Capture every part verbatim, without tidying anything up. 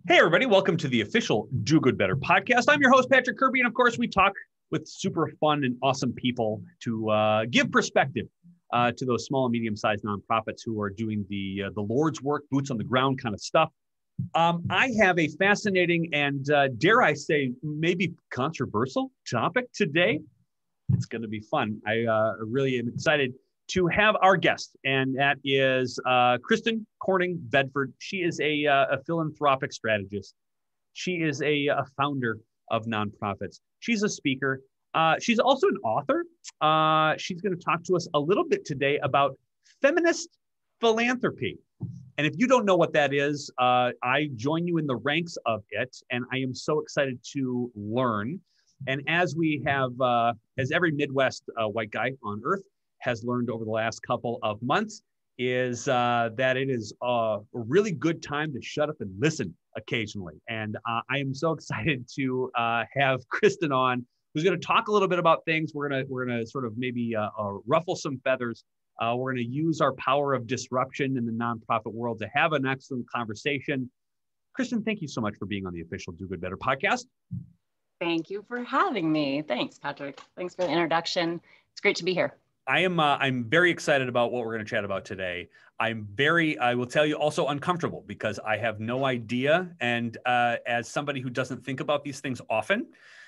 Hey, everybody. Welcome to the official Do Good Better podcast. I'm your host, Patrick Kirby. And of course, we talk with super fun and awesome people to uh, give perspective uh, to those small and medium-sized nonprofits who are doing the, uh, the Lord's work, boots on the ground kind of stuff. Um, I have a fascinating and, uh, dare I say, maybe controversial topic today. It's going to be fun. I uh, really am excited to have our guest, and that is uh, Kristen Corning Bedford. She is a, uh, a philanthropic strategist. She is a, a founder of nonprofits. She's a speaker. Uh, she's also an author. Uh, she's going to talk to us a little bit today about feminist philanthropy. And if you don't know what that is, uh, I join you in the ranks of it, and I am so excited to learn. And as we have, uh, as every Midwest uh, white guy on earth has learned over the last couple of months, is uh, that it is a really good time to shut up and listen occasionally. And uh, I am so excited to uh, have Kristen on, who's going to talk a little bit about things. We're going to we're going to sort of maybe uh, uh, ruffle some feathers. Uh, we're going to use our power of disruption in the nonprofit world to have an excellent conversation. Kristen, thank you so much for being on the official Do Good Better podcast. Thank you for having me. Thanks, Patrick. Thanks for the introduction. It's great to be here. I am uh, I'm very excited about what we're going to chat about today. I'm very, I will tell you, also uncomfortable because I have no idea. And uh, as somebody who doesn't think about these things often,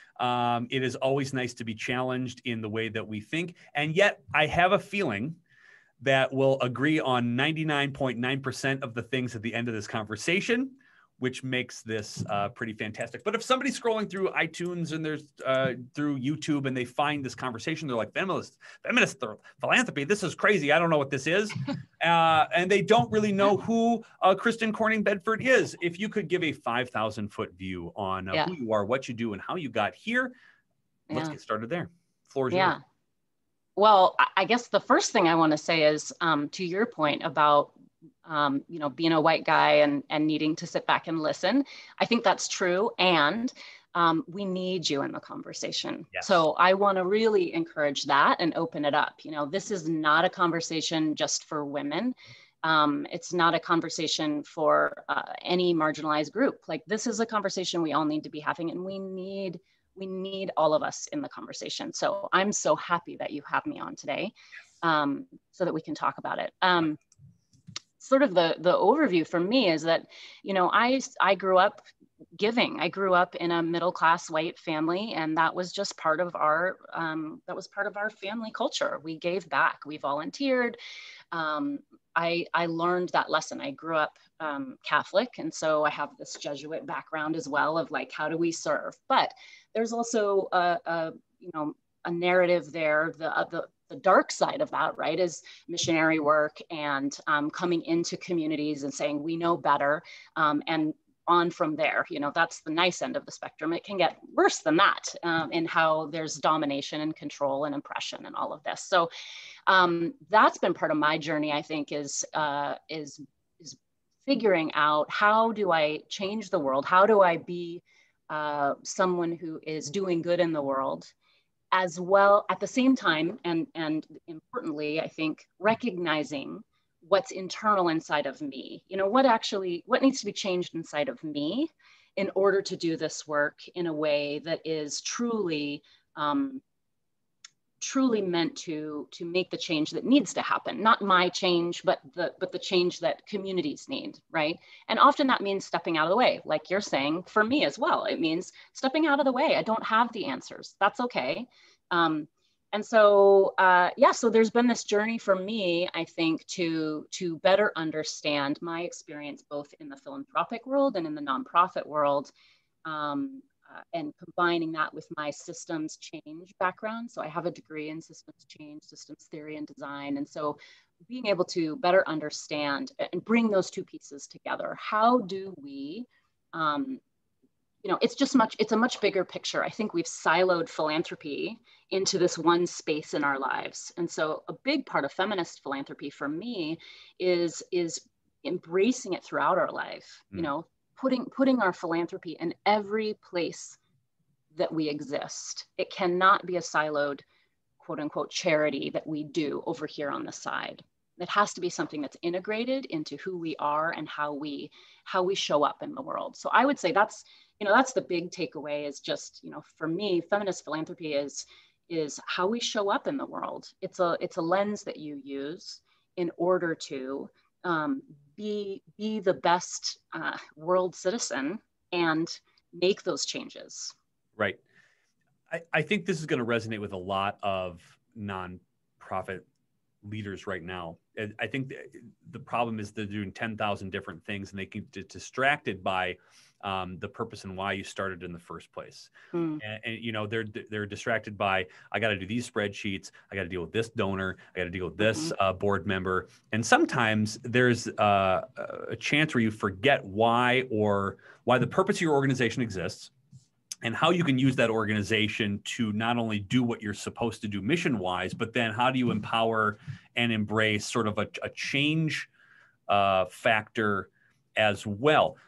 um, it is always nice to be challenged in the way that we think. And yet I have a feeling that we'll agree on ninety-nine point nine percent of the things at the end of this conversation, which makes this uh, pretty fantastic. But if somebody's scrolling through iTunes and there's uh, through YouTube and they find this conversation, they're like, feminist, feminist philanthropy, this is crazy. I don't know what this is. uh, and they don't really know who uh, Kristen Corning Bedford is. If you could give a five thousand foot view on uh, yeah. who you are, what you do, and how you got here, let's yeah. get started there. Floor is yeah. yours. Well, I guess the first thing I want to say is um, to your point about Um, you know, being a white guy and, and needing to sit back and listen. I think that's true. And um, we need you in the conversation. Yes. So I want to really encourage that and open it up. You know, this is not a conversation just for women. Um, it's not a conversation for uh, any marginalized group. Like, this is a conversation we all need to be having, and we need we need all of us in the conversation. So I'm so happy that you have me on today um, so that we can talk about it. Um, Sort of the the overview for me is that, you know, I I grew up giving. I grew up in a middle class white family, and that was just part of our um, that was part of our family culture. We gave back. We volunteered. Um, I I learned that lesson. I grew up um, Catholic, and so I have this Jesuit background as well of like, how do we serve? But there's also a, a you know a narrative there. The uh, the The dark side of that, right, is missionary work and um, coming into communities and saying, we know better, um, and on from there. You know, that's the nice end of the spectrum. It can get worse than that um, in how there's domination and control and oppression and all of this. So um, that's been part of my journey, I think, is, uh, is, is figuring out, how do I change the world? How do I be uh, someone who is doing good in the world, as well at the same time, and, and importantly, I think, recognizing what's internal inside of me. You know, what actually, what needs to be changed inside of me in order to do this work in a way that is truly, um, truly meant to, to make the change that needs to happen. Not my change, but the, but the change that communities need, right? And often that means stepping out of the way, like you're saying. For me as well, it means stepping out of the way. I don't have the answers. That's okay. Um, and so, uh, yeah, so there's been this journey for me, I think, to, to better understand my experience, both in the philanthropic world and in the nonprofit world, um, uh, and combining that with my systems change background. So I have a degree in systems change, systems theory and design. And so being able to better understand and bring those two pieces together. How do we, um, you know, it's just much, it's a much bigger picture. I think we've siloed philanthropy into this one space in our lives. And so a big part of feminist philanthropy for me is, is embracing it throughout our life, mm. you know, putting, putting our philanthropy in every place that we exist. It cannot be a siloed, quote unquote, charity that we do over here on the side. It has to be something that's integrated into who we are and how we how we show up in the world. So I would say that's, you know, that's the big takeaway is just, you know, for me, feminist philanthropy is is how we show up in the world. It's a it's a lens that you use in order to um, be be the best uh, world citizen and make those changes. Right. I, I think this is going to resonate with a lot of nonprofit leaders right now. I think the problem is they're doing ten thousand different things and they can get distracted by um, the purpose and why you started in the first place. Mm. And, and, you know, they're, they're distracted by, I got to do these spreadsheets. I got to deal with this donor. I got to deal with this mm-hmm. uh, board member. And sometimes there's uh, a chance where you forget why or why the purpose of your organization exists and how you can use that organization to not only do what you're supposed to do mission-wise, but then how do you empower and embrace sort of a, a change uh, factor as well.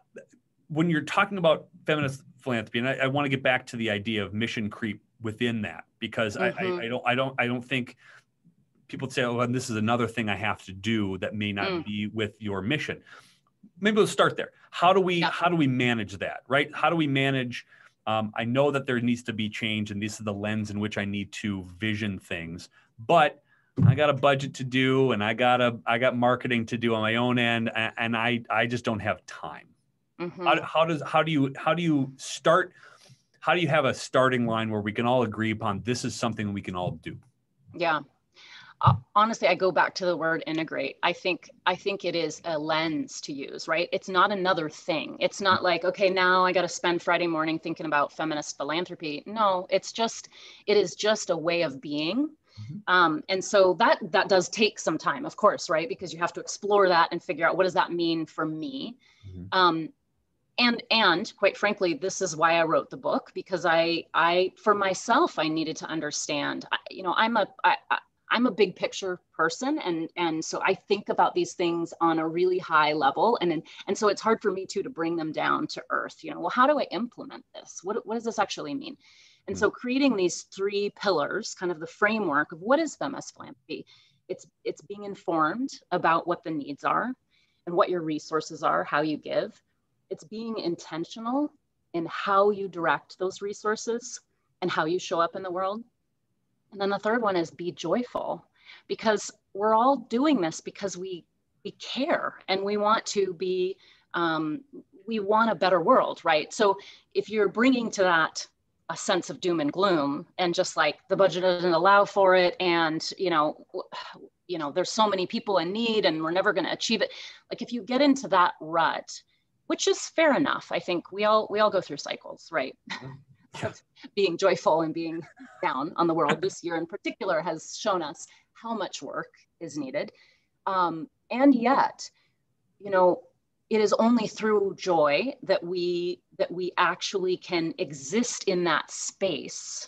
When you're talking about feminist philanthropy, and I, I want to get back to the idea of mission creep within that, because mm-hmm. I, I, I don't, I don't, I don't think people say, "Oh, and this is another thing I have to do that may not mm. be with your mission." Maybe we'll start there. How do we, yeah. how do we manage that, right? How do we manage? Um, I know that there needs to be change, and this is the lens in which I need to vision things, but I got a budget to do, and I got a, I got marketing to do on my own end, and, and I, I just don't have time. Mm-hmm. How, how does, how do you, how do you start? How do you have a starting line where we can all agree upon this is something we can all do? Yeah. Uh, honestly, I go back to the word integrate. I think, I think it is a lens to use, right? It's not another thing. It's not like, okay, now I got to spend Friday morning thinking about feminist philanthropy. No, it's just, it is just a way of being. Mm-hmm. Um, and so that, that does take some time, of course, right? Because you have to explore that and figure out what does that mean for me? Mm-hmm. Um, And, and quite frankly, this is why I wrote the book, because I, I, for myself, I needed to understand, you know, I'm a, I, I'm a big picture person. And, and so I think about these things on a really high level. And, and, and so it's hard for me too, to bring them down to earth, you know, well, how do I implement this? What, what does this actually mean? And so creating these three pillars, kind of the framework of what is feminist philanthropy, it's, it's being informed about what the needs are and what your resources are, how you give. It's being intentional in how you direct those resources and how you show up in the world. And then the third one is be joyful, because we're all doing this because we, we care and we want to be, um, we want a better world, right? So if you're bringing to that a sense of doom and gloom and just like the budget doesn't allow for it, and, you know, you know, there's so many people in need and we're never going to achieve it. Like if you get into that rut, which is fair enough. I think we all we all go through cycles, right? Yeah. Being joyful and being down on the world this year in particular has shown us how much work is needed. Um, and yet, you know, it is only through joy that we that we actually can exist in that space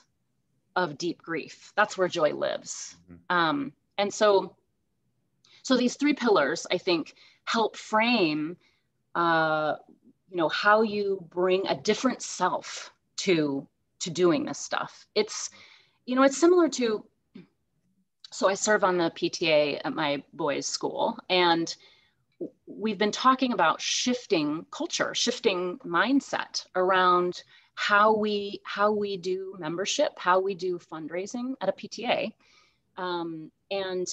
of deep grief. That's where joy lives. Mm-hmm. Um, and so, so these three pillars, I think, help frame Uh, you know, how you bring a different self to, to doing this stuff. It's, you know, it's similar to, so I serve on the P T A at my boys' school, and we've been talking about shifting culture, shifting mindset around how we, how we do membership, how we do fundraising at a P T A. Um, and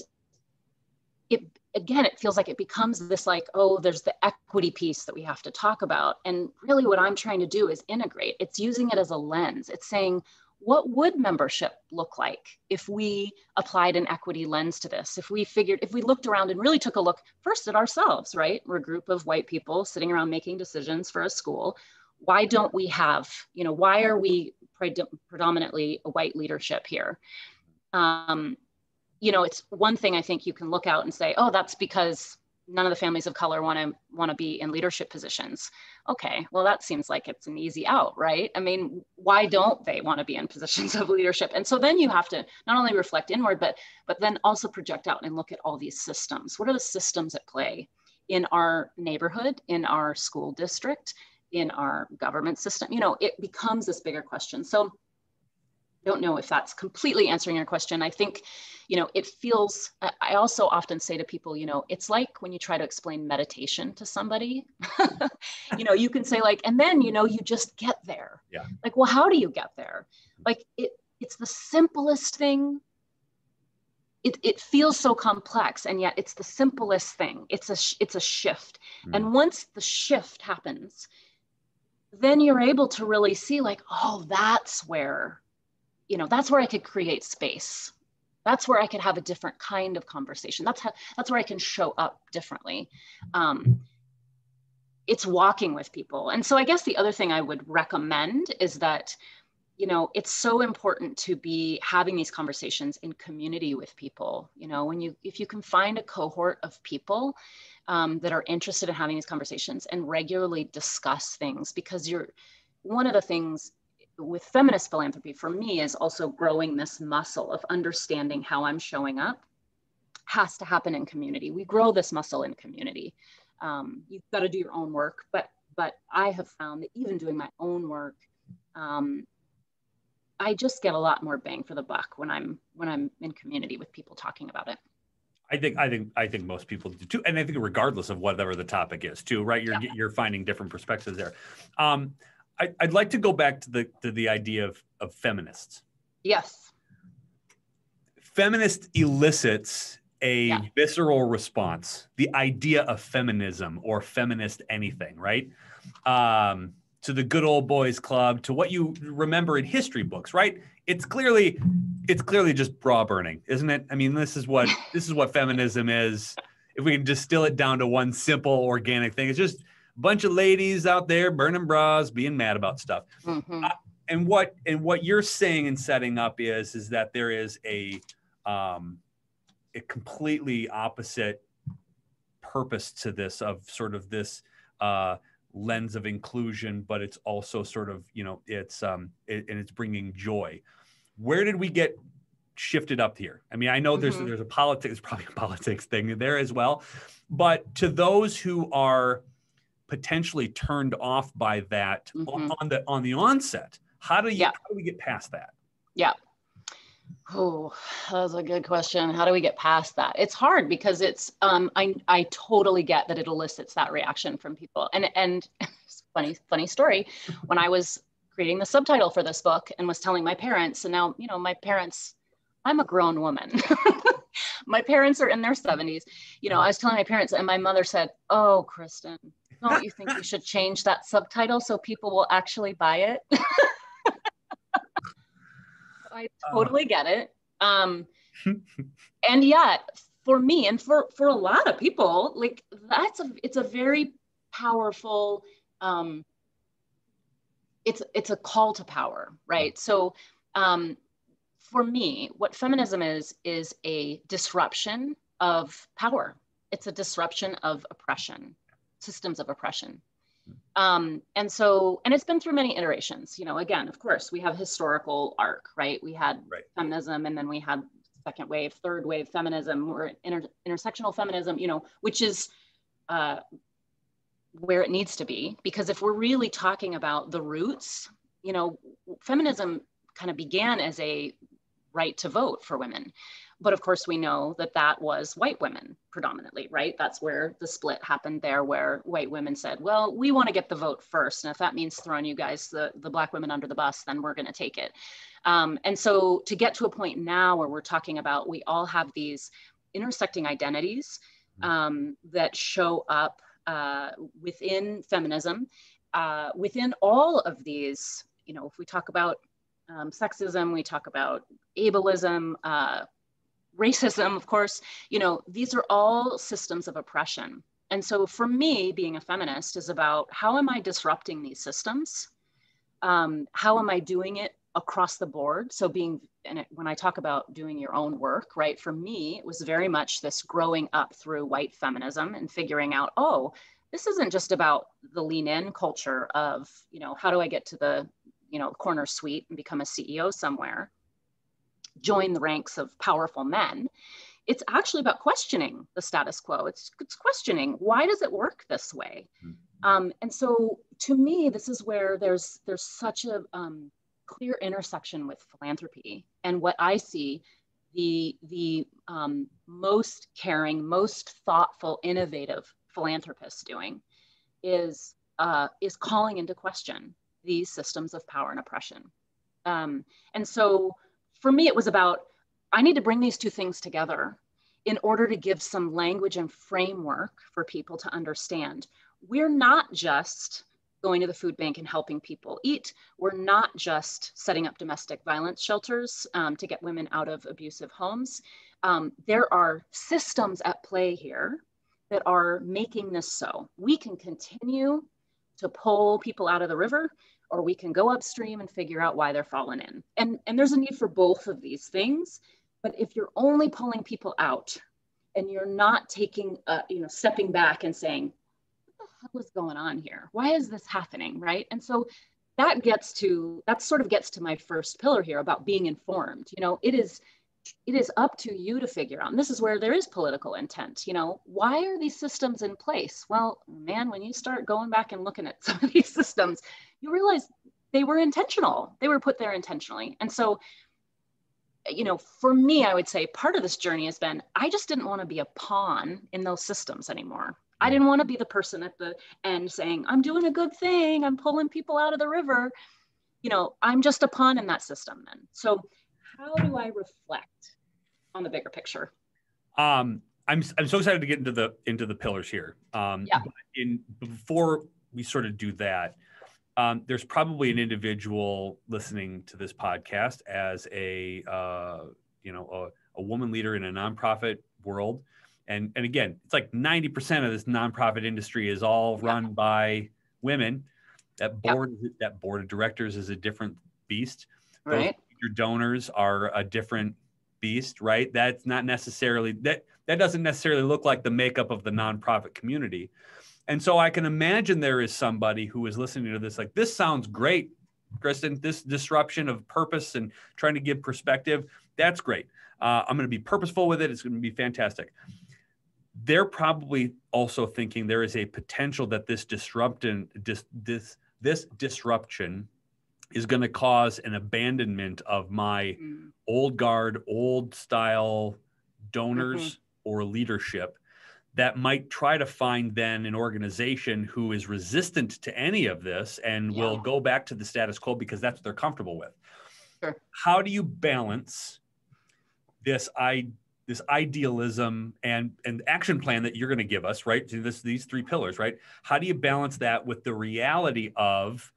it, again, it feels like it becomes this like, oh, there's the equity piece that we have to talk about. And really what I'm trying to do is integrate. It's using it as a lens. It's saying, what would membership look like if we applied an equity lens to this? If we figured, if we looked around and really took a look first at ourselves, right? We're a group of white people sitting around making decisions for a school. Why don't we have, you know, why are we pred- predominantly a white leadership here? Um, You know, it's one thing I think you can look out and say, oh, that's because none of the families of color want to want to be in leadership positions. Okay, well, that seems like it's an easy out, right? I mean, why don't they want to be in positions of leadership? And so then you have to not only reflect inward, but but then also project out and look at all these systems. What are the systems at play in our neighborhood, in our school district, in our government system? You know, it becomes this bigger question. So don't know if that's completely answering your question. I think, you know, it feels, I also often say to people, you know, it's like when you try to explain meditation to somebody, you know, you can say like, and then, you know, you just get there. Yeah. Like, well, how do you get there? Like it, it's the simplest thing. It, it feels so complex, and yet it's the simplest thing. It's a, it's a shift. Mm. And once the shift happens, then you're able to really see like, oh, that's where, you know, that's where I could create space. That's where I could have a different kind of conversation. That's how, that's where I can show up differently. Um, it's walking with people. And so I guess the other thing I would recommend is that, you know, it's so important to be having these conversations in community with people. You know, when you, if you can find a cohort of people um, that are interested in having these conversations and regularly discuss things, because you're, one of the things with feminist philanthropy for me is also growing this muscle of understanding how I'm showing up has to happen in community. We grow this muscle in community. Um, you've got to do your own work, but, but I have found that even doing my own work, um, I just get a lot more bang for the buck when I'm when I'm in community with people talking about it. I think I think I think most people do too, and I think regardless of whatever the topic is, too, right? You're yeah. you're finding different perspectives there. Um, I, I'd like to go back to the to the idea of of feminists. Yes. Feminist elicits a yeah. visceral response. The idea of feminism or feminist anything, right? Um, to the good old boys club, to what you remember in history books, right? It's clearly, it's clearly just bra burning, isn't it? I mean, this is what, this is what feminism is. If we can distill it down to one simple organic thing, it's just a bunch of ladies out there burning bras, being mad about stuff. Mm-hmm. Uh, and what, and what you're saying and setting up is, is that there is a, um, a completely opposite purpose to this, of sort of this, uh, lens of inclusion, but it's also sort of, you know, it's um it, and it's bringing joy. Where did we get shifted up here? I mean, I know there's mm-hmm. there's a politics, there's probably a politics thing there as well, but to those who are potentially turned off by that mm-hmm. on the on the onset, how do you yeah. how do we get past that? Yeah. Oh, that's a good question. How do we get past that? It's hard because it's, um, I, I totally get that it elicits that reaction from people. And, and funny, funny story, when I was creating the subtitle for this book and was telling my parents, and now, you know, my parents, I'm a grown woman. My parents are in their seventies. You know, I was telling my parents and my mother said, oh, Kristen, don't you think you should change that subtitle so people will actually buy it? I totally get it. Um, and yet for me and for, for a lot of people, like that's a, it's a very powerful, um, it's, it's a call to power, right? So um, for me, what feminism is, is a disruption of power. It's a disruption of oppression, systems of oppression. Um, and so, and it's been through many iterations, you know, again, of course, we have historical arc, right? We had right. feminism, and then we had second wave, third wave feminism, or inter intersectional feminism, you know, which is uh, where it needs to be. Because if we're really talking about the roots, you know, feminism kind of began as a right to vote for women. But of course, we know that that was white women predominantly, right? That's where the split happened there, where white women said, well, we want to get the vote first. And if that means throwing you guys, the, the Black women under the bus, then we're going to take it. Um, and so to get to a point now where we're talking about, we all have these intersecting identities um, that show up uh, within feminism, uh, within all of these, you know, if we talk about um, sexism, we talk about ableism, uh, racism, of course, you know, these are all systems of oppression. And so for me, being a feminist is about how am I disrupting these systems? Um, how am I doing it across the board? So being, and it, when I talk about doing your own work, right, for me, it was very much this growing up through white feminism and figuring out, oh, this isn't just about the lean in culture of, you know, how do I get to the, you know, corner suite and become a C E O somewhere? Join the ranks of powerful men. It's actually about questioning the status quo. It's, it's questioning, why does it work this way? Mm-hmm. um, and so to me, this is where there's there's such a, um, clear intersection with philanthropy. And what I see the, the um, most caring, most thoughtful, innovative philanthropists doing is, uh, is calling into question these systems of power and oppression. Um, and so for me, it was about, I need to bring these two things together in order to give some language and framework for people to understand. We're not just going to the food bank and helping people eat. We're not just setting up domestic violence shelters um, to get women out of abusive homes. Um, there are systems at play here that are making this so. We can continue to pull people out of the river, or we can go upstream and figure out why they're falling in. And, and there's a need for both of these things. But if you're only pulling people out and you're not taking, uh, you know, stepping back and saying, what the hell is going on here? Why is this happening, right? And so that gets to, that sort of gets to my first pillar here about being informed. You know, it is, it is up to you to figure out, and this is where there is political intent. You know, why are these systems in place? Well, man, when you start going back and looking at some of these systems, you realize they were intentional. They were put there intentionally. And so, you know, for me, I would say part of this journey has been, I just didn't want to be a pawn in those systems anymore. I didn't want to be the person at the end saying, I'm doing a good thing, I'm pulling people out of the river. You know, I'm just a pawn in that system then. So how do I reflect on the bigger picture? Um, I'm I'm so excited to get into the into the pillars here. Um, yeah. In before we sort of do that, um, there's probably an individual listening to this podcast as a uh, you know a, a woman leader in a nonprofit world, and and again, it's like ninety percent of this nonprofit industry is all yeah. run by women. That board yeah. that board of directors is a different beast. Right. Those your donors are a different beast, right? That's not necessarily that that doesn't necessarily look like the makeup of the nonprofit community. And so I can imagine there is somebody who is listening to this like, this sounds great, Kristen, this disruption of purpose and trying to give perspective, that's great. Uh, I'm going to be purposeful with it. It's going to be fantastic. They're probably also thinking there is a potential that this disruption, this, this, this disruption is going to cause an abandonment of my mm. old guard, old style donors mm-hmm. or leadership that might try to find then an organization who is resistant to any of this and yeah. will go back to the status quo because that's what they're comfortable with. Sure. How do you balance this I this idealism and and action plan that you're going to give us, right? To this these three pillars, right? How do you balance that with the reality of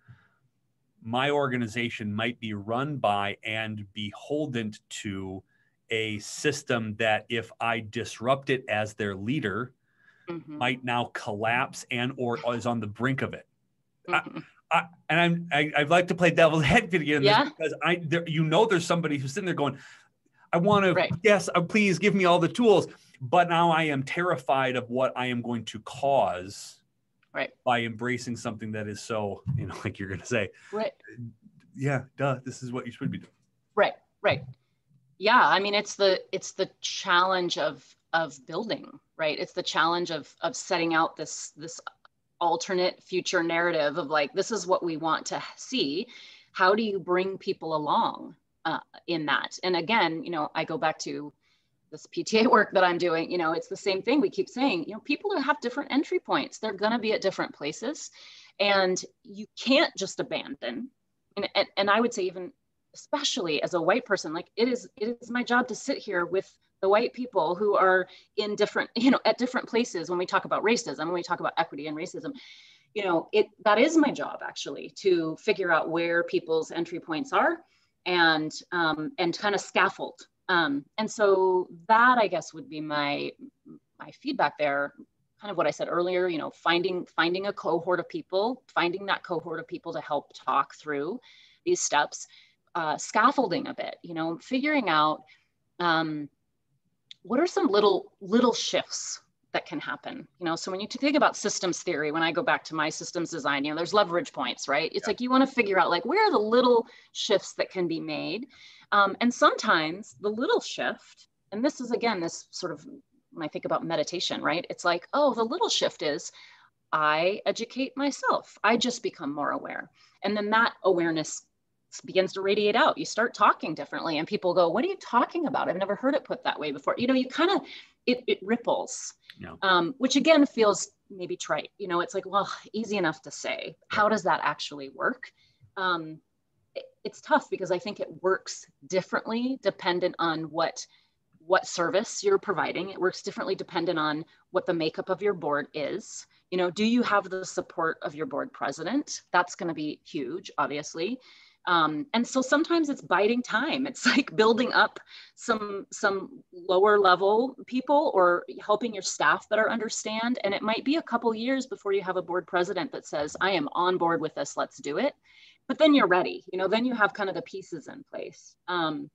my organization might be run by and beholden to a system that if I disrupt it as their leader, mm-hmm. might now collapse and or is on the brink of it. Mm-hmm. I, I, and I'm, I, I'd like to play devil's advocate again yeah. because I, there, you know, there's somebody who's sitting there going, I want to, right. yes, uh, please give me all the tools, but now I am terrified of what I am going to cause. Right. By embracing something that is so, you know, like you're going to say, right. Yeah, duh, this is what you should be doing. Right, right. Yeah, I mean, it's the it's the challenge of of building, right? It's the challenge of of setting out this this alternate future narrative of like, this is what we want to see. How do you bring people along uh, in that? And again, you know, I go back to this P T A work that I'm doing, you know, it's the same thing. We keep saying, you know, people who have different entry points, they're going to be at different places and you can't just abandon. And, and, and I would say even, especially as a white person, like it is, it is my job to sit here with the white people who are in different, you know, at different places when we talk about racism, when we talk about equity and racism, you know, it, that is my job actually to figure out where people's entry points are and, um, and kind of scaffold. Um, and so that, I guess, would be my my feedback there. Kind of what I said earlier, you know, finding finding a cohort of people, finding that cohort of people to help talk through these steps, uh, scaffolding a bit, you know, figuring out um, what are some little little shifts that can happen. You know, so when you think about systems theory, when I go back to my systems design, you know, there's leverage points, right? It's yeah. like you want to figure out like where are the little shifts that can be made. Um, and sometimes the little shift, and this is again, this sort of, when I think about meditation, right? It's like, oh, the little shift is I educate myself. I just become more aware. And then that awareness begins to radiate out. You start talking differently and people go, what are you talking about? I've never heard it put that way before. You know, you kind of, it, it ripples, yeah. um, which again feels maybe trite. You know, it's like, well, easy enough to say. How does that actually work? Um, it, it's tough because I think it works differently dependent on what what service you're providing. It works differently dependent on what the makeup of your board is. You know, do you have the support of your board president? That's going to be huge, obviously. Um, and so sometimes it's biding time. It's like building up some, some lower level people or helping your staff better understand. And it might be a couple years before you have a board president that says, I am on board with this, let's do it. But then you're ready, you know, then you have kind of the pieces in place. Um,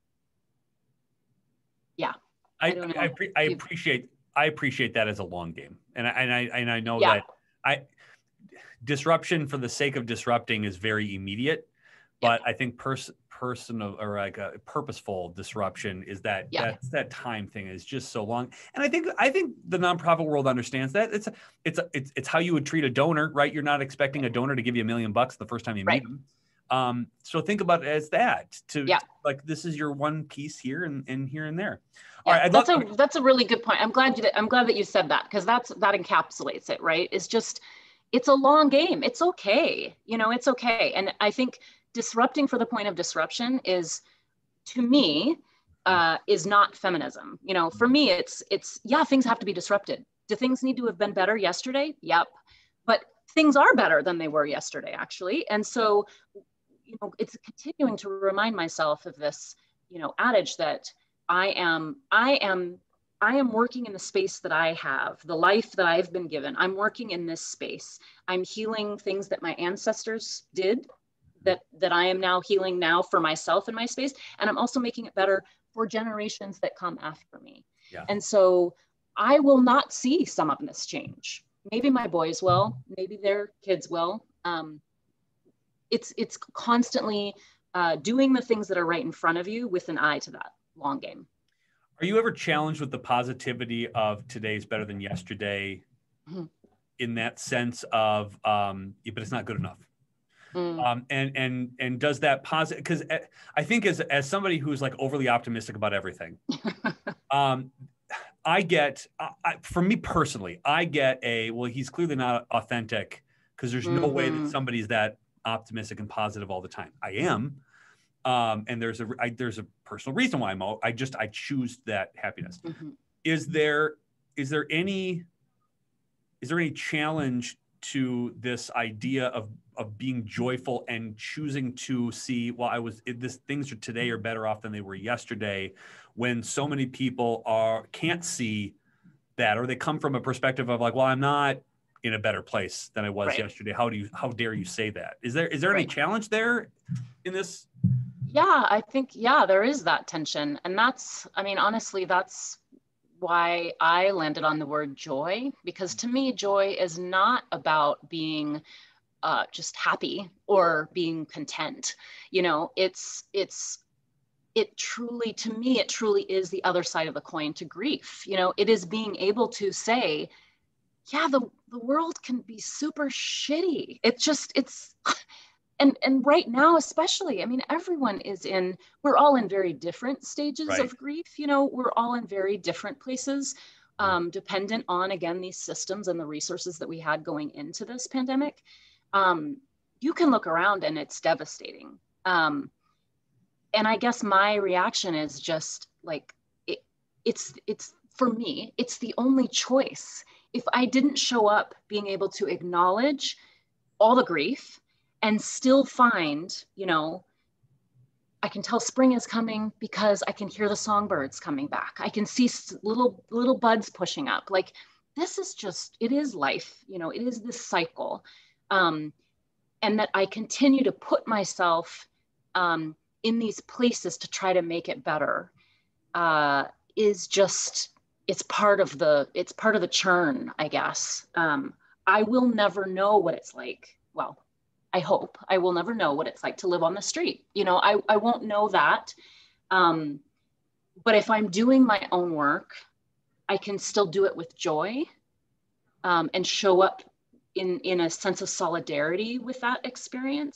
Yeah, I I, I, pre- I appreciate I appreciate that as a long game, and I and I and I know yeah. that I disruption for the sake of disrupting is very immediate, but yeah. I think pers- personal or like a purposeful disruption is that yeah. that's that time thing is just so long, and I think I think the nonprofit world understands that it's a, it's a, it's it's how you would treat a donor, right? You're not expecting a donor to give you a million bucks the first time you right. meet them. Um, so think about it as that to yeah. like, this is your one piece here and, and here and there. Yeah, All right. I'd that's love- a, that's a really good point. I'm glad you, I'm glad that you said that because that's, that encapsulates it, right? It's just, it's a long game. It's okay. You know, it's okay. And I think disrupting for the point of disruption is, to me, uh, is not feminism. You know, for me, it's, it's, yeah, things have to be disrupted. Do things need to have been better yesterday? Yep. But things are better than they were yesterday, actually. And so, you know, it's continuing to remind myself of this, you know, adage that I am, I am, I am working in the space that I have, the life that I've been given. I'm working in this space. I'm healing things that my ancestors did, that, that I am now healing now for myself in my space. And I'm also making it better for generations that come after me. Yeah. And so I will not see some of this change. Maybe my boys will, maybe their kids will. Um, It's it's constantly uh, doing the things that are right in front of you with an eye to that long game. Are you ever challenged with the positivity of today's better than yesterday, mm-hmm. in that sense of, um, yeah, but it's not good enough? Mm. Um, and and and does that positive? Because I think as as somebody who's like overly optimistic about everything, um, I get I, for me personally, I get a well, he's clearly not authentic because there's mm-hmm. no way that somebody's that optimistic and positive all the time. I am. Um, and there's a, I, there's a personal reason why I'm, I just, I choose that happiness. Mm-hmm. Is there, is there any, is there any challenge to this idea of, of being joyful and choosing to see, well, I was, this things are today are better off than they were yesterday, when so many people are, can't see that, or they come from a perspective of like, well, I'm not in a better place than I was right. yesterday. How do you, how dare you say that? Is there, is there right. any challenge there in this? Yeah, I think, yeah, there is that tension. And that's, I mean, honestly, that's why I landed on the word joy, because to me, joy is not about being uh, just happy or being content. You know, it's, it's, it truly, to me, it truly is the other side of the coin to grief. You know, it is being able to say, yeah, the, the world can be super shitty. It's just, it's, and, and right now, especially, I mean, everyone is in, we're all in very different stages right. of grief. You know, we're all in very different places, um, dependent on, again, these systems and the resources that we had going into this pandemic. Um, you can look around and it's devastating. Um, and I guess my reaction is just like, it, it's, it's for me, it's the only choice. If I didn't show up being able to acknowledge all the grief and still find, you know, I can tell spring is coming because I can hear the songbirds coming back. I can see little, little buds pushing up. Like, this is just, it is life, you know, it is this cycle. Um, and that I continue to put myself um, in these places to try to make it better uh, is just, it's part of the, it's part of the churn, I guess. Um, I will never know what it's like. Well, I hope I will never know what it's like to live on the street. You know, I, I won't know that. Um, but if I'm doing my own work, I can still do it with joy um, and show up in, in a sense of solidarity with that experience.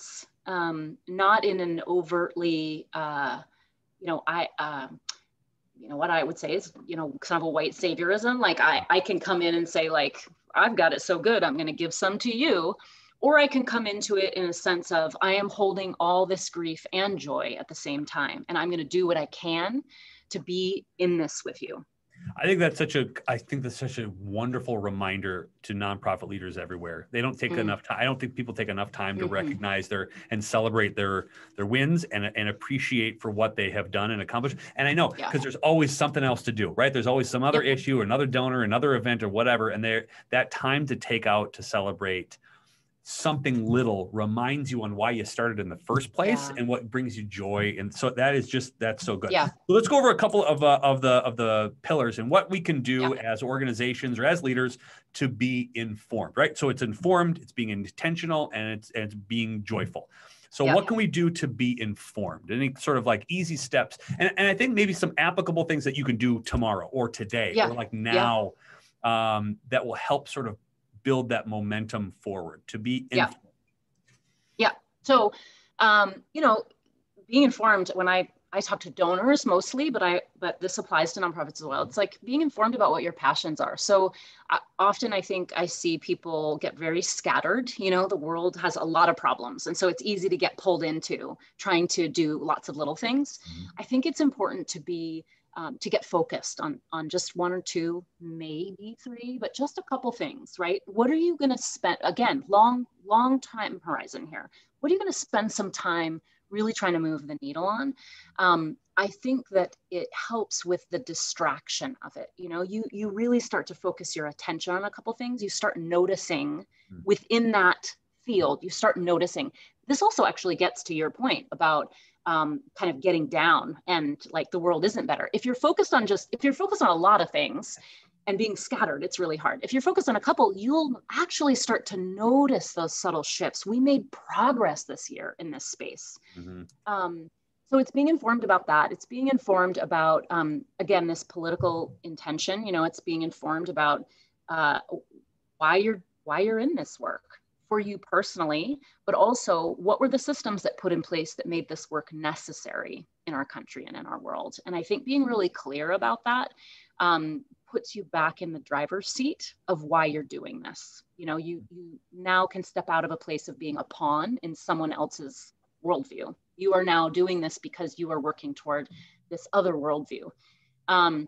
um, not in an overtly, uh, you know, I, um, you know, what I would say is, you know, kind of a white saviorism. Like I, I can come in and say like, I've got it so good, I'm going to give some to you. Or I can come into it in a sense of, I am holding all this grief and joy at the same time. And I'm going to do what I can to be in this with you. I think that's such a, I think that's such a wonderful reminder to nonprofit leaders everywhere. They don't take mm. enough time. I don't think people take enough time to mm-hmm. recognize their and celebrate their, their wins and, and appreciate for what they have done and accomplished. And I know, because yeah. there's always something else to do, right? There's always some other yep. issue, another donor, another event or whatever. And there, that time to take out to celebrate something little reminds you on why you started in the first place yeah. and what brings you joy. And so that is just, that's so good. Yeah. So let's go over a couple of, uh, of the, of the pillars and what we can do yeah. as organizations or as leaders to be informed, right? So it's informed, it's being intentional, and it's, and it's being joyful. So yeah. what can we do to be informed? Any sort of like easy steps? And, and I think maybe some applicable things that you can do tomorrow or today yeah. or like now yeah. um, that will help sort of build that momentum forward to be informed. Yeah. yeah. So, um, you know, being informed, when I, I talk to donors mostly, but I, but this applies to nonprofits as well. It's like being informed about what your passions are. So uh, often I think I see people get very scattered. You know, the world has a lot of problems. And so it's easy to get pulled into trying to do lots of little things. Mm-hmm. I think it's important to be Um, to get focused on, on just one or two, maybe three, but just a couple things, right? What are you going to spend, again, long, long time horizon here. What are you going to spend some time really trying to move the needle on? Um, I think that it helps with the distraction of it. You know, you, you really start to focus your attention on a couple things. You start noticing mm-hmm. within that field, you start noticing. This also actually gets to your point about Um, kind of getting down and like the world isn't better. If you're focused on just, if you're focused on a lot of things and being scattered, it's really hard. If you're focused on a couple, you'll actually start to notice those subtle shifts. We made progress this year in this space. Mm-hmm. Um, so it's being informed about that. It's being informed about, um, again, this political intention. You know, it's being informed about uh, why you're, why you're in this work. For you personally, but also what were the systems that put in place that made this work necessary in our country and in our world? And I think being really clear about that um, puts you back in the driver's seat of why you're doing this. You know, you, you now can step out of a place of being a pawn in someone else's worldview. You are now doing this because you are working toward this other worldview. Um,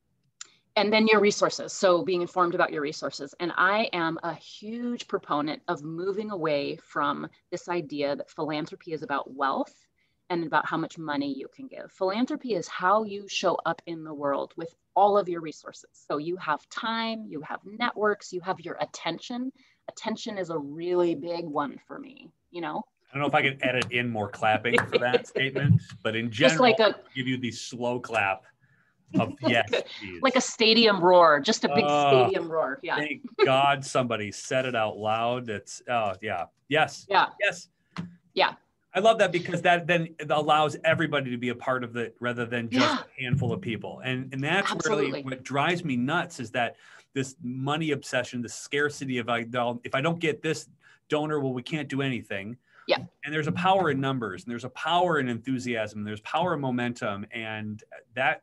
And then your resources. So being informed about your resources. And I am a huge proponent of moving away from this idea that philanthropy is about wealth and about how much money you can give. Philanthropy is how you show up in the world with all of your resources. So you have time, you have networks, you have your attention. Attention is a really big one for me, you know? I don't know if I can edit in more clapping for that statement, but in general, just like a, I'll give you the slow clap. Of, yes, like a stadium roar, just a big uh, stadium roar. Yeah. Thank God somebody said it out loud. That's oh yeah. Yes. Yeah. Yes. Yeah. I love that because that then allows everybody to be a part of it rather than just yeah. a handful of people. And and that's Absolutely. really what drives me nuts is that this money obsession, the scarcity of I if I don't get this donor, well, we can't do anything. Yeah. And there's a power in numbers, and there's a power in enthusiasm, there's power in momentum, and that.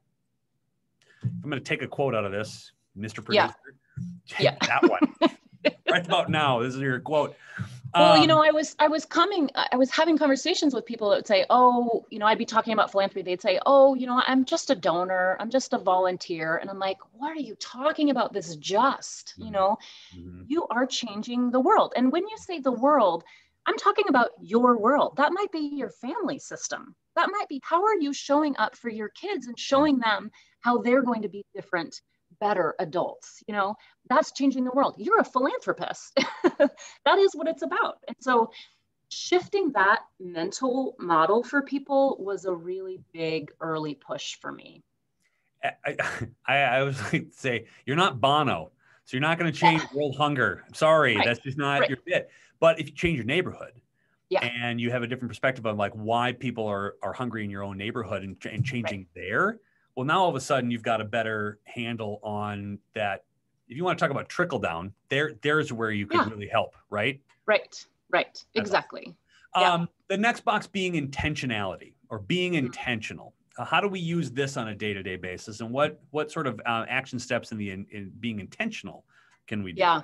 I'm going to take a quote out of this, Mister Producer. Yeah. yeah. That one. Right about now, this is your quote. Well, um, you know, I was I was coming, I was having conversations with people that would say, oh, you know, I'd be talking about philanthropy. They'd say, oh, you know, I'm just a donor. I'm just a volunteer. And I'm like, what are you talking about? This just, you know, mm-hmm. you are changing the world. And when you say the world, I'm talking about your world. That might be your family system. That might be, how are you showing up for your kids and showing them how they're going to be different, better adults? You know, that's changing the world. You're a philanthropist. That is what it's about. And so shifting that mental model for people was a really big early push for me. I, I, I was like to say, you're not Bono, so you're not going to change world hunger. I'm sorry, right. That's just not right. your fit. But if you change your neighborhood, yeah. and you have a different perspective on like why people are are hungry in your own neighborhood and, and changing right. there, well, now all of a sudden you've got a better handle on that. If you want to talk about trickle down, there there's where you could yeah. really help, right? Right, right, exactly. Yeah. Um, the next box being intentionality or being intentional. Uh, how do we use this on a day-to-day basis, and what what sort of uh, action steps in the in, in being intentional can we do? Yeah.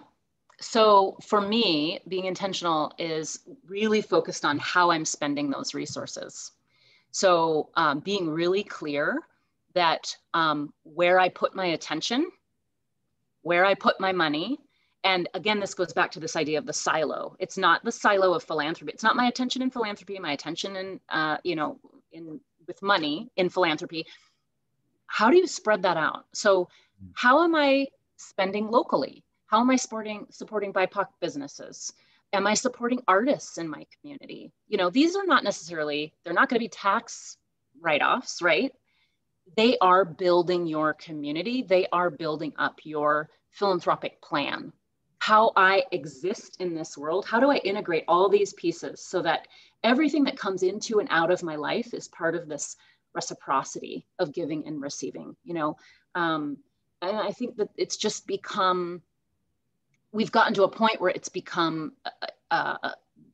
So for me, being intentional is really focused on how I'm spending those resources. So um, being really clear that um, where I put my attention, where I put my money, and again, this goes back to this idea of the silo. It's not the silo of philanthropy. It's not my attention in philanthropy, my attention in, uh, you know, in with money in philanthropy. How do you spread that out? So how am I spending locally? How am I supporting, supporting B I P O C businesses? Am I supporting artists in my community? You know, these are not necessarily, they're not going to be tax write-offs, right? They are building your community. They are building up your philanthropic plan. How I exist in this world, how do I integrate all these pieces so that everything that comes into and out of my life is part of this reciprocity of giving and receiving, you know? Um, and I think that it's just become, we've gotten to a point where it's become uh, uh,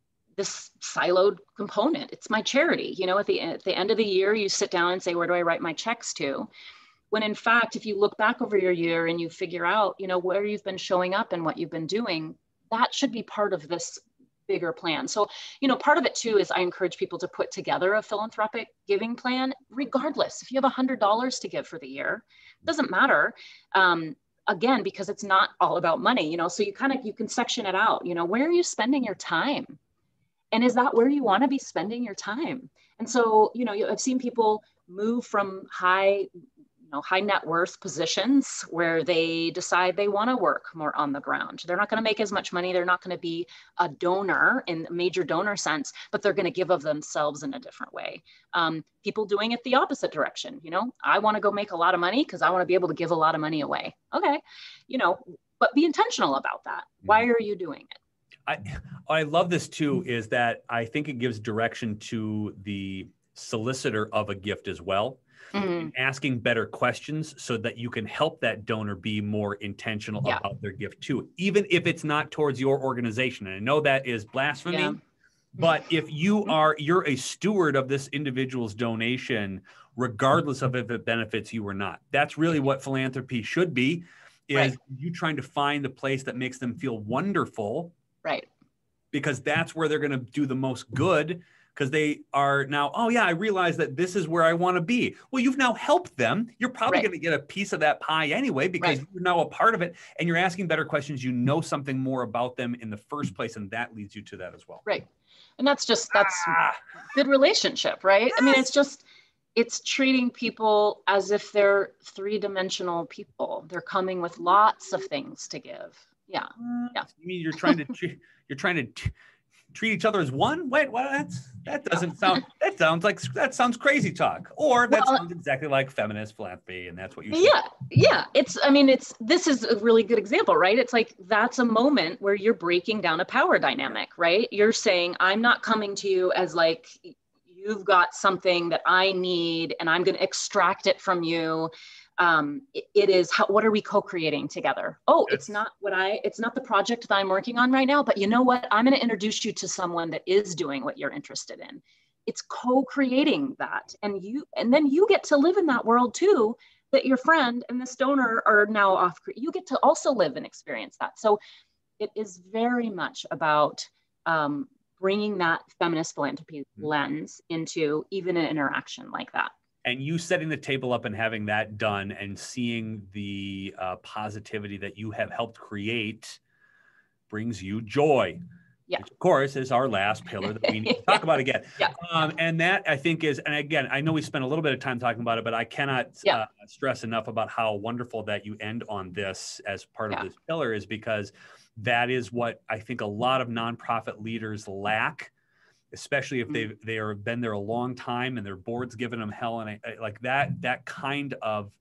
this siloed component. It's my charity. You know, at the, at the end of the year, you sit down and say, where do I write my checks to? When in fact, if you look back over your year and you figure out, you know, where you've been showing up and what you've been doing, that should be part of this bigger plan. So, you know, part of it too is I encourage people to put together a philanthropic giving plan, regardless. If you have one hundred dollars to give for the year, it doesn't matter. Um, again, because it's not all about money, you know, so you kind of, you can section it out, you know, where are you spending your time? And is that where you want to be spending your time? And so, you know, I've seen people move from high, you know, high net worth positions where they decide they want to work more on the ground. They're not going to make as much money. They're not going to be a donor in a major donor sense, but they're going to give of themselves in a different way. Um, people doing it the opposite direction. You know, I want to go make a lot of money because I want to be able to give a lot of money away. Okay. You know, but be intentional about that. Why are you doing it? I, I love this too, is that I think it gives direction to the solicitor of a gift as well. Mm-hmm. Asking better questions so that you can help that donor be more intentional yeah. about their gift too, even if it's not towards your organization. And I know that is blasphemy, yeah. but if you are, you're a steward of this individual's donation, regardless of if it benefits you or not. That's really what philanthropy should be, is right. you trying to find the place that makes them feel wonderful. Right. Because that's where they're going to do the most good. Because they are now, oh yeah, I realize that this is where I want to be. Well, you've now helped them. You're probably right. going to get a piece of that pie anyway, because right. you're now a part of it and you're asking better questions. You know something more about them in the first place, and that leads you to that as well. Right. And that's just, that's ah. good relationship, right? Yes. I mean, it's just, it's treating people as if they're three-dimensional people. They're coming with lots of things to give. Yeah. Yeah. You mean you're trying to, you're trying to t- treat each other as one? Wait, what? That's, that doesn't sound, that sounds like, that sounds crazy talk. Or that well, sounds exactly like feminist philanthropy. And that's what you should Yeah. Do. Yeah. It's, I mean, it's, this is a really good example, right? It's like, that's a moment where you're breaking down a power dynamic, right? You're saying, I'm not coming to you as like, you've got something that I need and I'm going to extract it from you. Um, it, it is, how, what are we co-creating together? Oh, yes. it's not what I, it's not the project that I'm working on right now, but you know what? I'm going to introduce you to someone that is doing what you're interested in. It's co-creating that. And you, and then you get to live in that world too, that your friend and this donor are now off. You get to also live and experience that. So it is very much about, um, bringing that feminist philanthropy mm-hmm. lens into even an interaction like that. And you setting the table up and having that done and seeing the uh, positivity that you have helped create brings you joy. Yeah. Which of course is our last pillar that we need to talk about again. Yeah. Um, and that I think is, and again, I know we spent a little bit of time talking about it, but I cannot yeah. uh, stress enough about how wonderful that you end on this as part yeah. of this pillar, is because that is what I think a lot of nonprofit leaders lack, especially if they've they are been there a long time and their board's giving them hell, and I, I, like that that kind of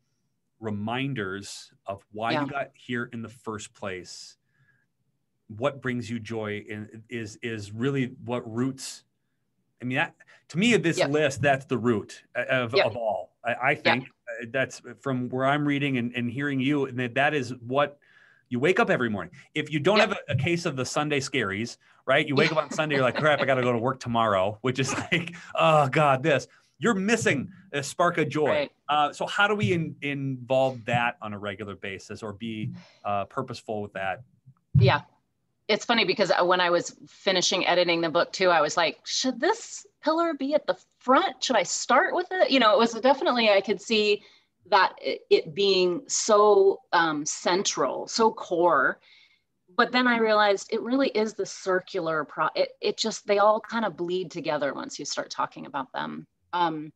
reminders of why yeah. you got here in the first place, what brings you joy, in, is is really what roots. I mean, that, to me, this yep. list, that's the root of, yep. of all. I, I think yep. that's from where I'm reading and, and hearing you, and that, that is what You wake up every morning. If you don't Yep. have a, a case of the Sunday scaries, right? You wake up on Sunday, you're like, crap, I got to go to work tomorrow, which is like, oh God, this. You're missing a spark of joy. Right. Uh, so how do we in, involve that on a regular basis or be uh, purposeful with that? Yeah. It's funny because when I was finishing editing the book too, I was like, should this pillar be at the front? Should I start with it? You know, it was definitely, I could see that it, it being so um, central, so core. But then I realized it really is the circular pro. It, it just, they all kind of bleed together once you start talking about them. Um,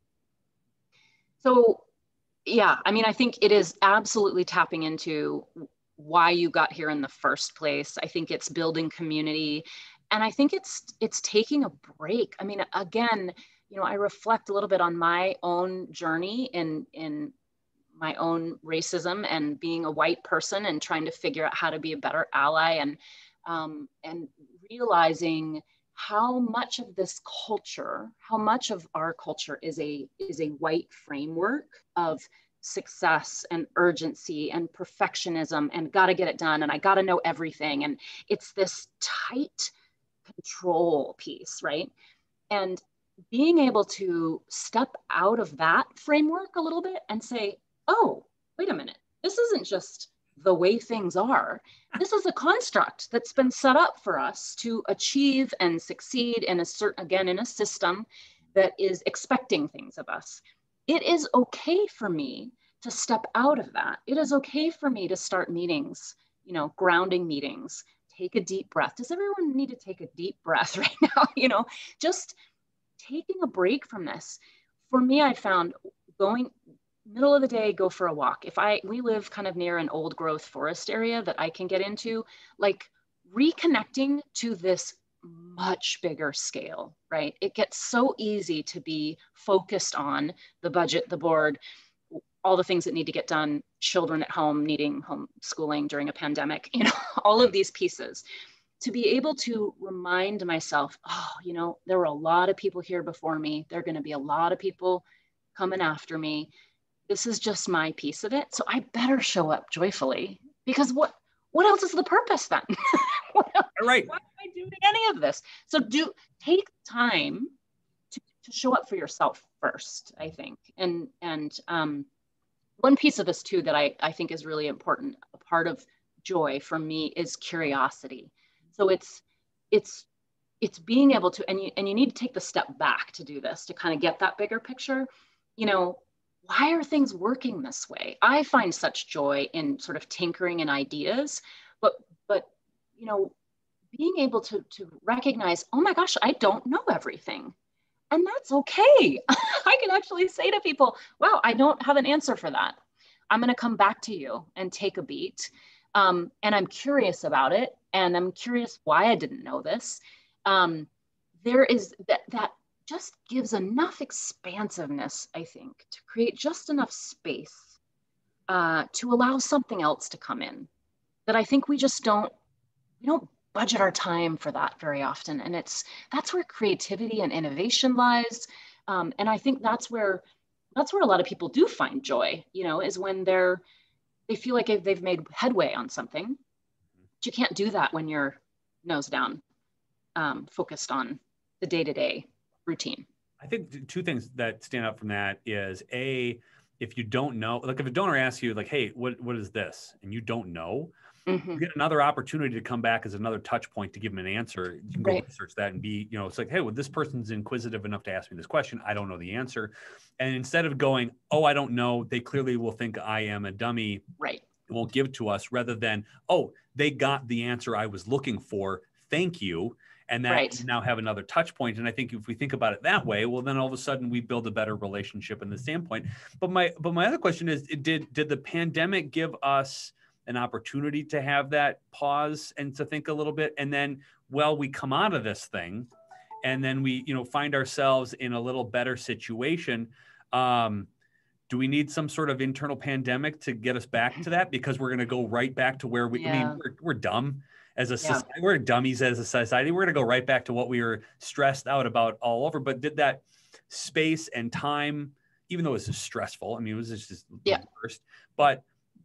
so yeah, I mean, I think it is absolutely tapping into why you got here in the first place. I think it's building community. And I think it's, it's taking a break. I mean, again, you know, I reflect a little bit on my own journey in, in my own racism and being a white person and trying to figure out how to be a better ally and, um, and realizing how much of this culture, how much of our culture is a, is a white framework of success and urgency and perfectionism and got to get it done. And I got to know everything. And it's this tight control piece, right? And being able to step out of that framework a little bit and say, oh, wait a minute, this isn't just the way things are. This is a construct that's been set up for us to achieve and succeed in a certain, again, in a system that is expecting things of us. It is okay for me to step out of that. It is okay for me to start meetings, you know, grounding meetings, take a deep breath. Does everyone need to take a deep breath right now? You know, just taking a break from this. For me, I found going middle of the day, go for a walk. If I, we live kind of near an old growth forest area that I can get into, like reconnecting to this much bigger scale, right? It gets so easy to be focused on the budget, the board, all the things that need to get done, children at home needing homeschooling during a pandemic, you know, all of these pieces. To be able to remind myself, oh, you know, there were a lot of people here before me. There are going to be a lot of people coming after me. This is just my piece of it. So I better show up joyfully because what, what else is the purpose then? What else, right. why am I doing any of this? So do take time to, to show up for yourself first, I think. And, and um, one piece of this too, that I, I think is really important, a part of joy for me is curiosity. So it's, it's, it's being able to, and you, and you need to take the step back to do this, to kind of get that bigger picture. You know, why are things working this way? I find such joy in sort of tinkering in ideas, but, but, you know, being able to, to recognize, oh my gosh, I don't know everything. And that's okay. I can actually say to people, wow, I don't have an answer for that. I'm going to come back to you and take a beat. Um, and I'm curious about it. And I'm curious why I didn't know this. Um, there is that, that just gives enough expansiveness, I think, to create just enough space uh, to allow something else to come in that I think we just don't, we don't budget our time for that very often. And it's, that's where creativity and innovation lies. Um, and I think that's where, that's where a lot of people do find joy, you know, is when they're, they feel like they've made headway on something. But you can't do that when you're nose down, um, focused on the day-to-day routine. I think two things that stand out from that is A, if you don't know, like if a donor asks you like, hey, what, what is this? And you don't know, mm-hmm. you get another opportunity to come back as another touch point to give them an answer. You can go right. research that and be, you know, it's like, hey, well, this person's inquisitive enough to ask me this question. I don't know the answer. And instead of going, oh, I don't know, they clearly will think I am a dummy. Right. It won't give to us rather than, oh, they got the answer I was looking for. Thank you. And that right. now have another touch point. And I think if we think about it that way, well, then all of a sudden we build a better relationship in the standpoint. But my, but my other question is, did, did the pandemic give us an opportunity to have that pause and to think a little bit? And then, well, we come out of this thing and then we, you know, find ourselves in a little better situation. Um, do we need some sort of internal pandemic to get us back to that? Because we're going to go right back to where we, yeah. I mean, we're, we're dumb. As a society, yeah. we're dummies as a society. We're going to go right back to what we were stressed out about all over. But did that space and time, even though it was just stressful, I mean, it was just, just yeah. the worst, but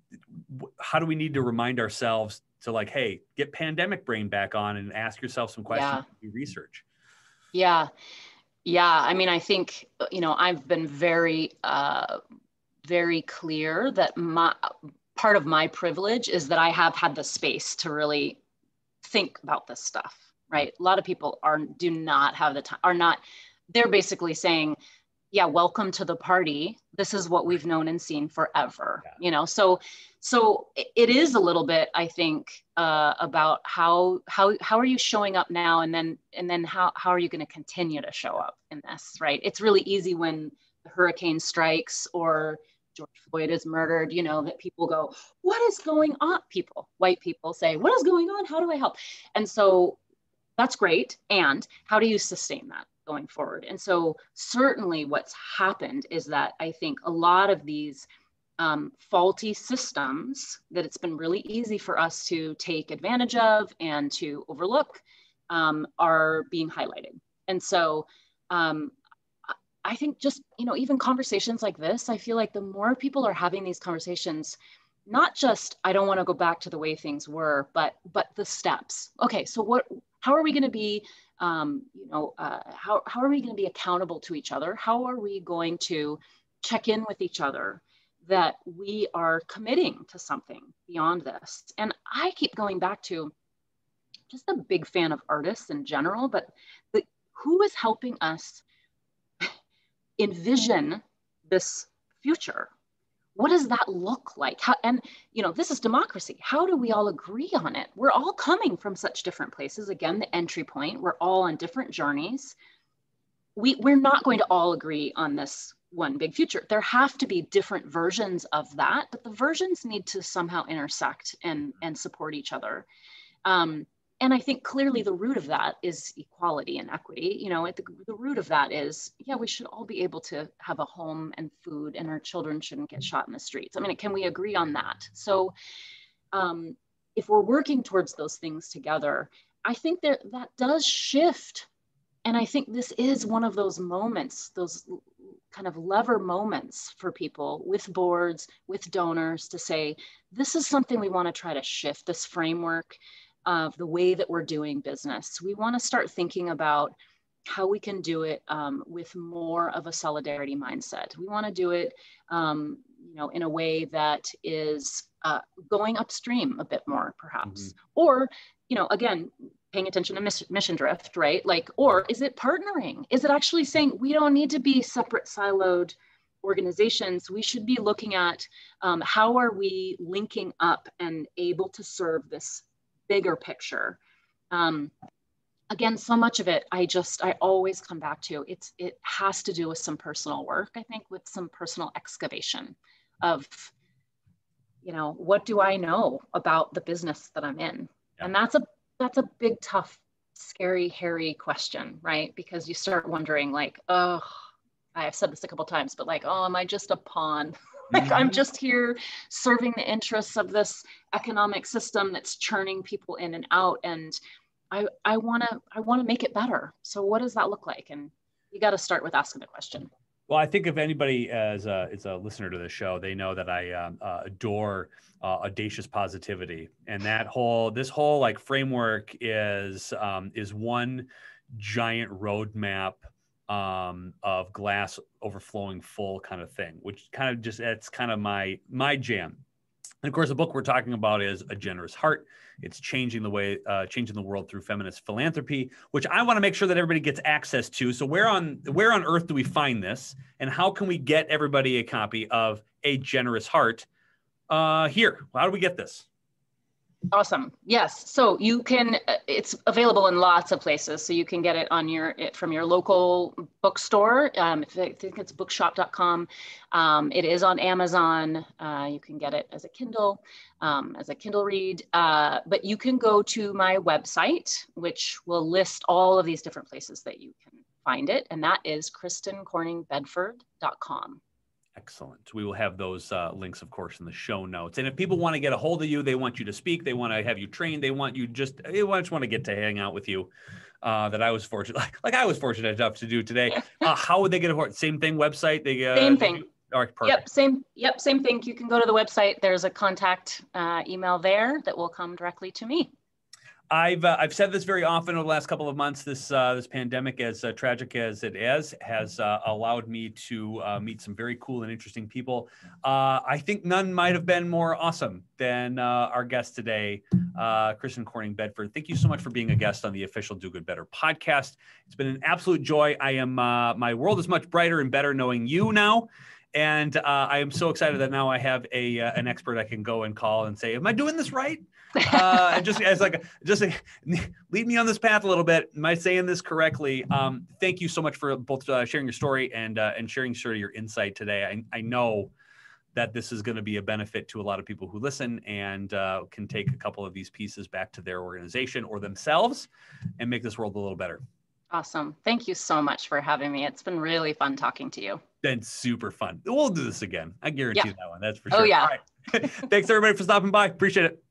how do we need to remind ourselves to like, hey, get pandemic brain back on and ask yourself some questions, Yeah. do research? Yeah. Yeah. I mean, I think, you know, I've been very, uh, very clear that my part of my privilege is that I have had the space to really think about this stuff, right? A lot of people are do not have the time, are not, they're basically saying, yeah, welcome to the party. This is what we've known and seen forever, yeah. you know? So, so it is a little bit, I think, uh, about how, how, how are you showing up now? And then, and then how, how are you going to continue to show up in this, right? It's really easy when the hurricane strikes or George Floyd is murdered, you know, that people go, what is going on? People, white people say, what is going on? How do I help? And so that's great. And how do you sustain that going forward? And so certainly what's happened is that I think a lot of these um, faulty systems that it's been really easy for us to take advantage of and to overlook um, are being highlighted. And so um, I think just, you know, even conversations like this, I feel like the more people are having these conversations, not just, I don't want to go back to the way things were, but, but the steps. Okay, so what, how are we going to be, um, you know, uh, how, how are we going to be accountable to each other? How are we going to check in with each other that we are committing to something beyond this? And I keep going back to just a big fan of artists in general, but the, who is helping us envision this future? What does that look like? How, and, you know, this is democracy. How do we all agree on it? We're all coming from such different places. Again, the entry point, we're all on different journeys. We, we're not going to all agree on this one big future. There have to be different versions of that, but the versions need to somehow intersect and, and support each other. Um, And I think clearly the root of that is equality and equity. You know, at the, the root of that is, yeah, we should all be able to have a home and food, and our children shouldn't get shot in the streets. I mean, can we agree on that? So um, if we're working towards those things together, I think that that does shift. And I think this is one of those moments, those kind of lever moments for people with boards, with donors to say, this is something we want to try to shift, this framework of the way that we're doing business. We want to start thinking about how we can do it um, with more of a solidarity mindset. We want to do it, um, you know, in a way that is uh, going upstream a bit more, perhaps, mm-hmm. or, you know, again, paying attention to mission, mission drift, right? Like, or is it partnering? Is it actually saying we don't need to be separate, siloed organizations? We should be looking at um, how are we linking up and able to serve this bigger picture. Um, again, so much of it, I just, I always come back to, it's, it has to do with some personal work, I think, with some personal excavation of, you know, what do I know about the business that I'm in? Yeah. And that's a, that's a big, tough, scary, hairy question, right? Because you start wondering like, oh, I've said this a couple of times, but like, oh, am I just a pawn? Like, mm-hmm. I'm just here serving the interests of this economic system that's churning people in and out. And I, I want to, I want to make it better. So what does that look like? And you got to start with asking the question. Well, I think if anybody as a, is a listener to the show, they know that I um, uh, adore uh, audacious positivity, and that whole, this whole like framework is, um, is one giant roadmap um, of glass overflowing full kind of thing, which kind of just, that's kind of my, my jam. And of course, the book we're talking about is A Generous Heart. It's changing the way, uh, changing the world through feminist philanthropy, which I want to make sure that everybody gets access to. So where on, where on earth do we find this? And how can we get everybody a copy of A Generous Heart uh, here? How do we get this? Awesome. Yes. So you can, it's available in lots of places. So you can get it on your, it, from your local bookstore. Um, I think it's bookshop dot com. Um, it is on Amazon. Uh, you can get it as a Kindle, um, as a Kindle read. Uh, but you can go to my website, which will list all of these different places that you can find it. And that is kristen corning bedford dot com. Excellent. We will have those uh, links, of course, in the show notes. And if people want to get a hold of you, they want you to speak, they want to have you trained, they want you just, they just want to get to hang out with you, uh, that I was fortunate, like, like I was fortunate enough to do today. Uh, how would they get a hold? Same thing, website? They, uh, Same thing. All right, perfect. Yep, same. Yep, same thing. You can go to the website. There's a contact uh, email there that will come directly to me. I've uh, I've said this very often over the last couple of months. This uh, this pandemic, as uh, tragic as it is, has uh, allowed me to uh, meet some very cool and interesting people. Uh, I think none might have been more awesome than uh, our guest today, uh, Kristen Corning Bedford. Thank you so much for being a guest on the official Do Good Better podcast. It's been an absolute joy. I am uh, my world is much brighter and better knowing you now. And uh, I am so excited that now I have a uh, an expert I can go and call and say, "Am I doing this right?" Uh, and just as like just like, lead me on this path a little bit. Am I saying this correctly? Um, thank you so much for both uh, sharing your story and uh, and sharing sort of your insight today. I, I know that this is going to be a benefit to a lot of people who listen and uh, can take a couple of these pieces back to their organization or themselves and make this world a little better. Awesome. Thank you so much for having me. It's been really fun talking to you. Been super fun. We'll do this again. I guarantee yeah. that one. That's for sure. Oh, yeah. All right. Thanks, everybody, for stopping by. Appreciate it.